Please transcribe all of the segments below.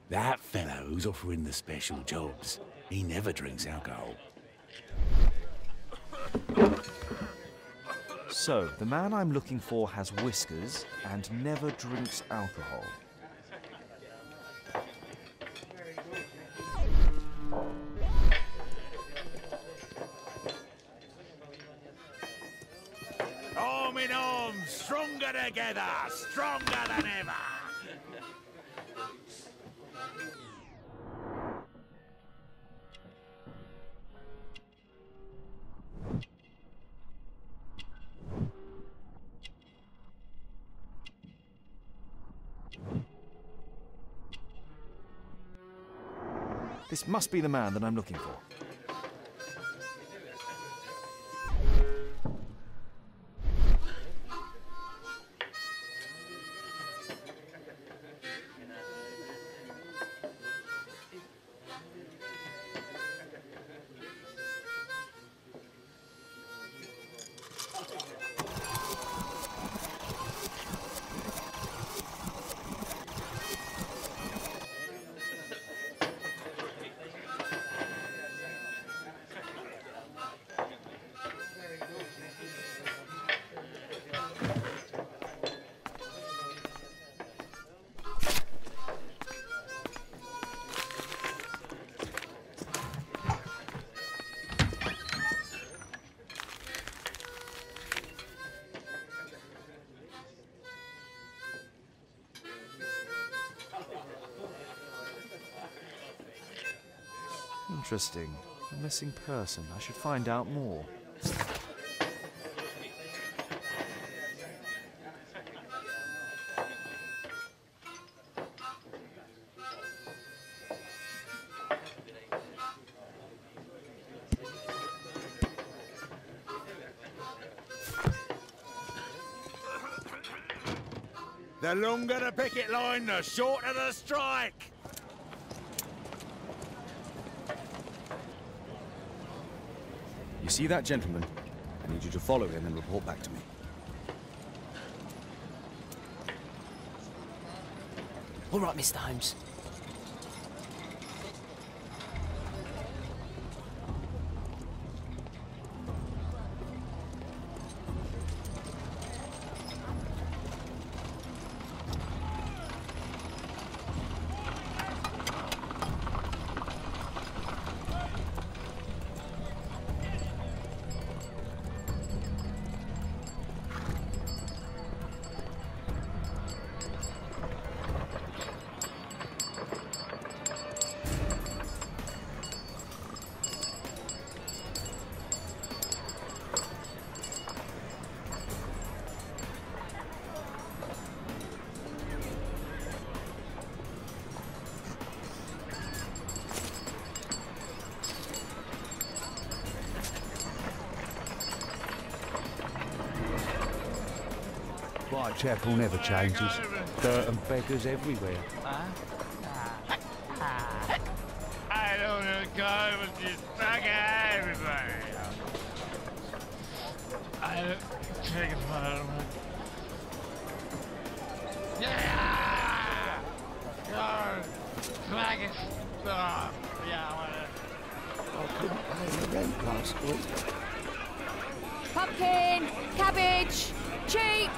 That fellow who's offering the special jobs, he never drinks alcohol. So, the man I'm looking for has whiskers and never drinks alcohol. Arm in arm, stronger together, stronger than ever. This must be the man that I'm looking for. Interesting. A missing person. I should find out more. The longer the picket line, the shorter the strike. You see that gentleman? I need you to follow him and report back to me. All right, Mr. Holmes. Whitechapel never changes. Dirt and beggars everywhere. I don't know, God, but just fuck everybody. I don't take it for Yeah! God, fuck it. Stop. Yeah, whatever. I couldn't pay the rent last week. Pumpkin! Cabbage! Cheap!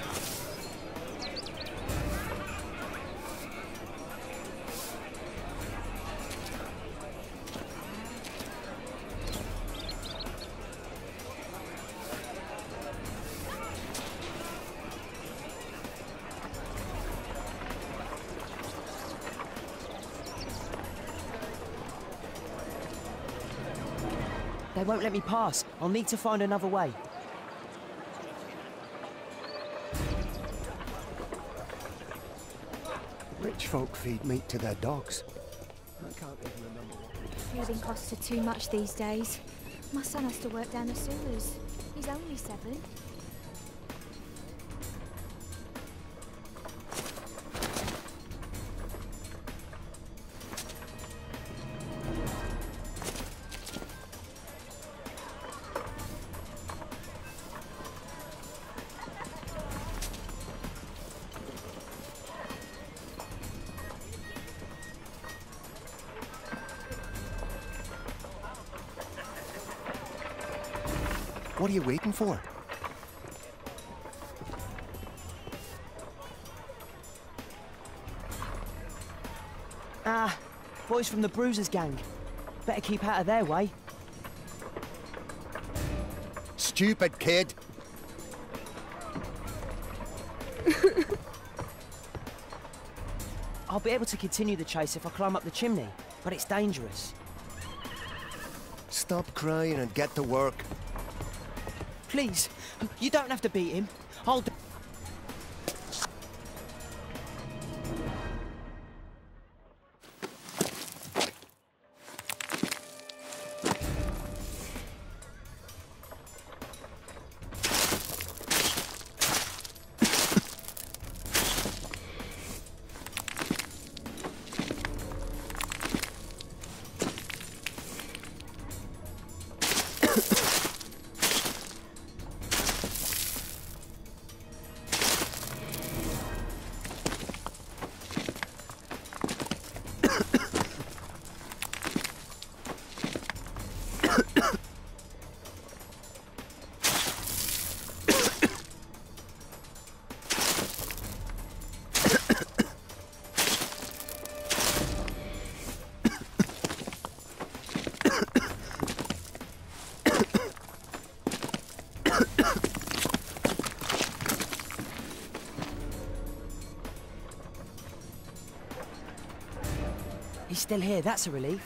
They won't let me pass. I'll need to find another way. Rich folk feed meat to their dogs. I can't even remember what. Feeding costs are too much these days. My son has to work down the sewers. He's only 7. What are you waiting for? Ah, boys from the Bruisers gang. Better keep out of their way. Stupid kid! I'll be able to continue the chase if I climb up the chimney, but it's dangerous. Stop crying and get to work. Please, you don't have to beat him. I'll do. He's still here, that's a relief.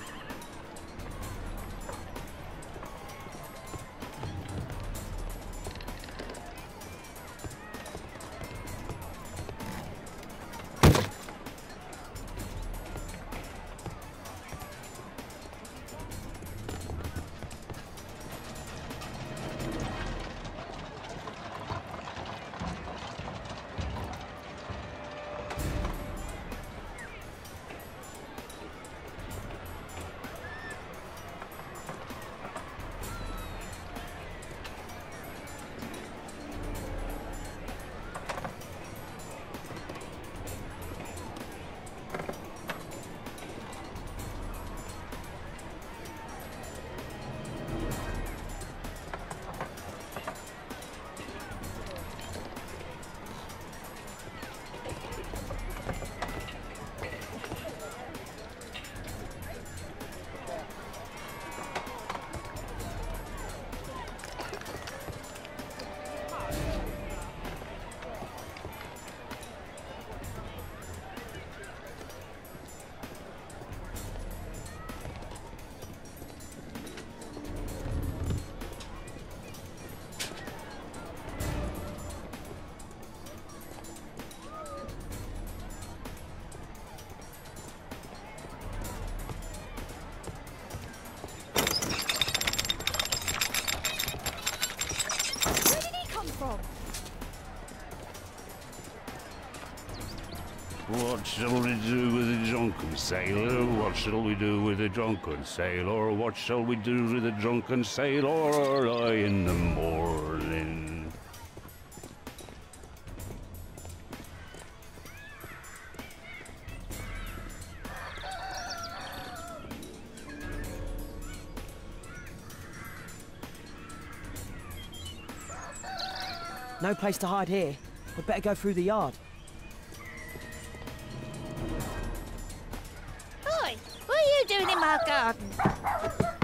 What shall we do with a drunken sailor? What shall we do with a drunken sailor? What shall we do with a drunken sailor early in the morning? No place to hide here. We'd better go through the yard. Oi, what are you doing in my garden?